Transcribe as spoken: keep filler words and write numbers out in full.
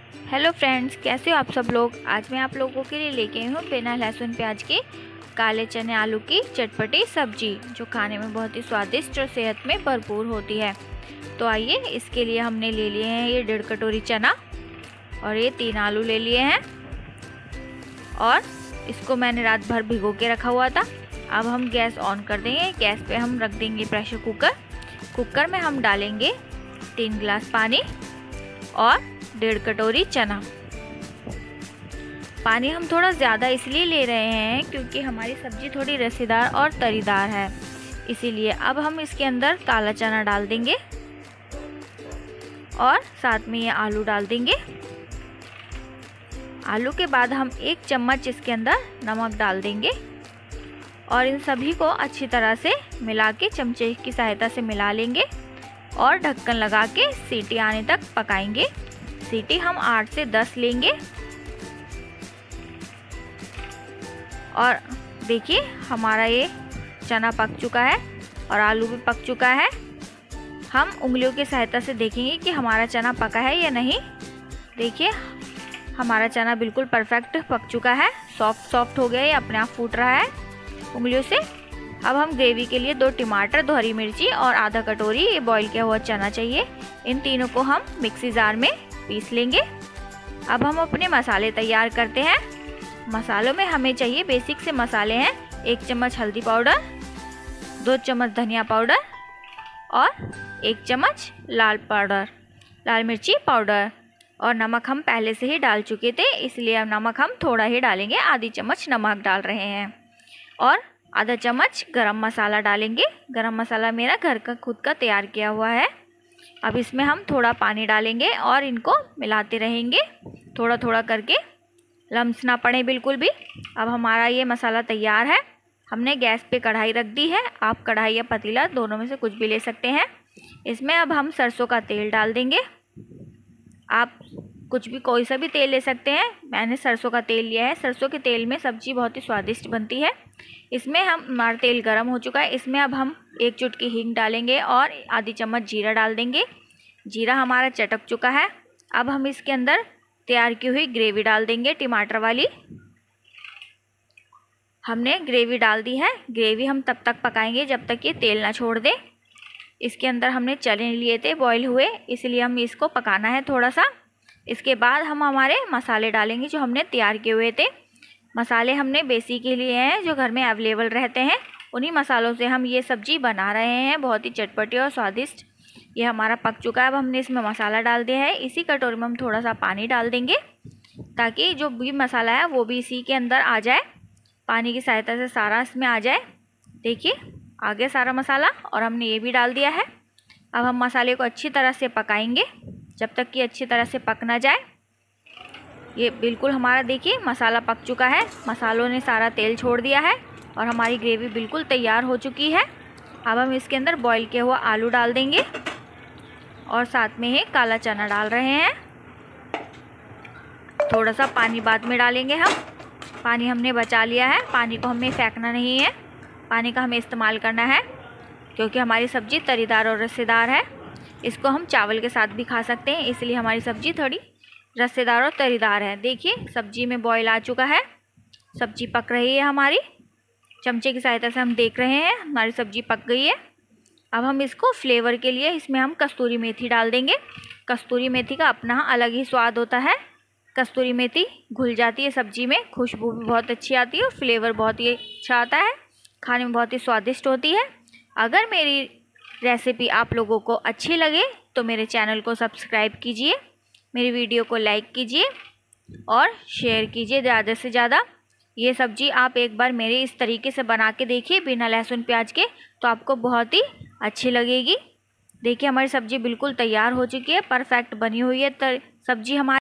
Hello friends, कैसे हो आप सब लोग। आज मैं आप लोगों के लिए लेके आई हूँ बिना लहसुन प्याज के काले चने आलू की चटपटी सब्जी, जो खाने में बहुत ही स्वादिष्ट और सेहत में भरपूर होती है। तो आइए, इसके लिए हमने ले लिए हैं ये डेढ़ कटोरी चना और ये तीन आलू ले लिए हैं और इसको मैंने रात भर भिगो के रखा हुआ था। अब हम गैस ऑन कर देंगे। गैस पे हम रख देंगे प्रेशर कुकर। कुकर में हम डालेंगे तीन गिलास पानी और डेढ़ कटोरी चना। पानी हम थोड़ा ज़्यादा इसलिए ले रहे हैं क्योंकि हमारी सब्ज़ी थोड़ी रसेदार और तरीदार है, इसीलिए। अब हम इसके अंदर काला चना डाल देंगे और साथ में ये आलू डाल देंगे। आलू के बाद हम एक चम्मच इसके अंदर नमक डाल देंगे और इन सभी को अच्छी तरह से मिला के चमचे की सहायता से मिला लेंगे और ढक्कन लगा के सीटी आने तक पकाएंगे। सीटी हम आठ से दस लेंगे और देखिए हमारा ये चना पक चुका है और आलू भी पक चुका है। हम उंगलियों की सहायता से देखेंगे कि हमारा चना पका है या नहीं। देखिए हमारा चना बिल्कुल परफेक्ट पक चुका है, सॉफ्ट सॉफ्ट हो गया, ये अपने आप फूट रहा है उंगलियों से। अब हम ग्रेवी के लिए दो टमाटर, दो हरी मिर्ची और आधा कटोरी ये बॉईल किया हुआ चना चाहिए। इन तीनों को हम मिक्सी जार में पीस लेंगे। अब हम अपने मसाले तैयार करते हैं। मसालों में हमें चाहिए बेसिक से मसाले हैं एक चम्मच हल्दी पाउडर, दो चम्मच धनिया पाउडर और एक चम्मच लाल पाउडर लाल मिर्ची पाउडर। और नमक हम पहले से ही डाल चुके थे, इसलिए अब नमक हम थोड़ा ही डालेंगे, आधी चम्मच नमक डाल रहे हैं। और आधा चम्मच गरम मसाला डालेंगे। गरम मसाला मेरा घर का खुद का तैयार किया हुआ है। अब इसमें हम थोड़ा पानी डालेंगे और इनको मिलाते रहेंगे थोड़ा थोड़ा करके, लम्स ना पड़े बिल्कुल भी। अब हमारा ये मसाला तैयार है। हमने गैस पे कढ़ाई रख दी है। आप कढ़ाई या पतीला दोनों में से कुछ भी ले सकते हैं। इसमें अब हम सरसों का तेल डाल देंगे। आप कुछ भी कोई सा भी तेल ले सकते हैं, मैंने सरसों का तेल लिया है। सरसों के तेल में सब्ज़ी बहुत ही स्वादिष्ट बनती है। इसमें हम हमारा तेल गर्म हो चुका है। इसमें अब हम एक चुटकी हींग डालेंगे और आधी चम्मच जीरा डाल देंगे। जीरा हमारा चटक चुका है। अब हम इसके अंदर तैयार की हुई ग्रेवी डाल देंगे, टमाटर वाली। हमने ग्रेवी डाल दी है। ग्रेवी हम तब तक पकाएंगे जब तक ये तेल ना छोड़ दे। इसके अंदर हमने चने लिए थे बॉईल हुए, इसलिए हम इसको पकाना है थोड़ा सा। इसके बाद हम हमारे मसाले डालेंगे जो हमने तैयार किए हुए थे। मसाले हमने बेसिक के लिए हैं जो घर में अवेलेबल रहते हैं, उन्हीं मसालों से हम ये सब्ज़ी बना रहे हैं, बहुत ही चटपटी और स्वादिष्ट। ये हमारा पक चुका है। अब हमने इसमें मसाला डाल दिया है। इसी कटोरी में हम थोड़ा सा पानी डाल देंगे ताकि जो भी मसाला है वो भी इसी के अंदर आ जाए, पानी की सहायता से सारा इसमें आ जाए। देखिए आ गया सारा मसाला और हमने ये भी डाल दिया है। अब हम मसाले को अच्छी तरह से पकाएंगे जब तक कि अच्छी तरह से पक ना जाए। ये बिल्कुल हमारा देखिए मसाला पक चुका है, मसालों ने सारा तेल छोड़ दिया है और हमारी ग्रेवी बिल्कुल तैयार हो चुकी है। अब हम इसके अंदर बॉईल किया हुआ आलू डाल देंगे और साथ में ही काला चना डाल रहे हैं। थोड़ा सा पानी बाद में डालेंगे हम। पानी हमने बचा लिया है, पानी को हमें फेंकना नहीं है, पानी का हमें इस्तेमाल करना है क्योंकि हमारी सब्ज़ी तरीदार और रसेदार है। इसको हम चावल के साथ भी खा सकते हैं, इसलिए हमारी सब्ज़ी थोड़ी रसेदार और तरीदार है। देखिए सब्ज़ी में बॉईल आ चुका है, सब्ज़ी पक रही है हमारी। चमचे की सहायता से हम देख रहे हैं हमारी सब्ज़ी पक गई है। अब हम इसको फ्लेवर के लिए इसमें हम कस्तूरी मेथी डाल देंगे। कस्तूरी मेथी का अपना अलग ही स्वाद होता है। कस्तूरी मेथी घुल जाती है सब्ज़ी में, खुशबू भी बहुत अच्छी आती है और फ्लेवर बहुत ही अच्छा आता है, खाने में बहुत ही स्वादिष्ट होती है। अगर मेरी रेसिपी आप लोगों को अच्छी लगे तो मेरे चैनल को सब्सक्राइब कीजिए, मेरी वीडियो को लाइक कीजिए और शेयर कीजिए ज़्यादा से ज़्यादा। ये सब्ज़ी आप एक बार मेरे इस तरीके से बना के देखिए बिना लहसुन प्याज के, तो आपको बहुत ही अच्छी लगेगी। देखिए हमारी सब्ज़ी बिल्कुल तैयार हो चुकी है, परफेक्ट बनी हुई है सब्ज़ी हमारी।